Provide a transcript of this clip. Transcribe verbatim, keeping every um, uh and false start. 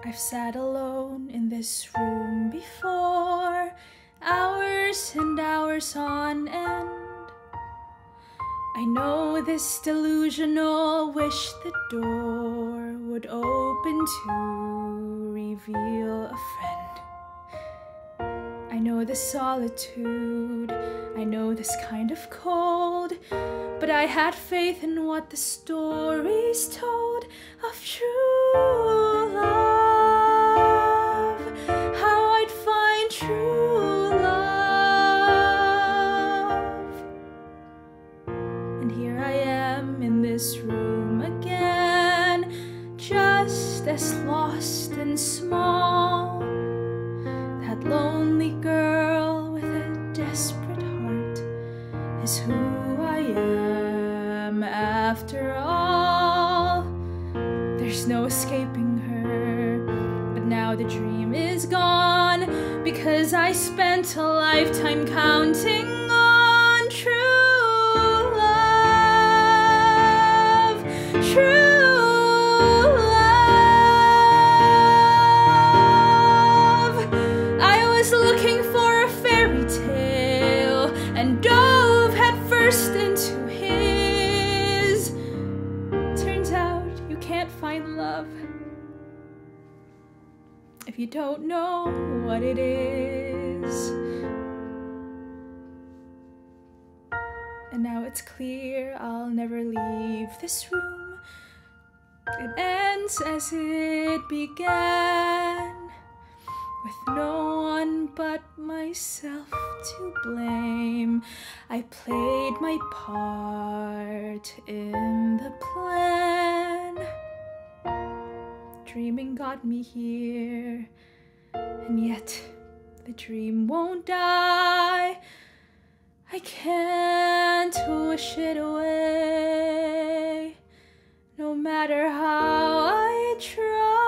I've sat alone in this room before, hours and hours on end. I know this delusional wish the door would open to reveal a friend. I know this solitude, I know this kind of cold, but I had faith in what the stories told of true love, how I'd find true love. And here I am in this room again, just as lost and small. That lonely girl with a desperate heart is who I am after all. There's no escaping her, but now the dream is gone, because I spent a lifetime counting on true love, true looking for a fairy tale and dove headfirst into his. Turns out you can't find love if you don't know what it is. And now it's clear I'll never leave this room. It ends as it began, with no one but myself to blame. I played my part in the plan. Dreaming got me here, and yet the dream won't die. I can't wish it away, no matter how I try.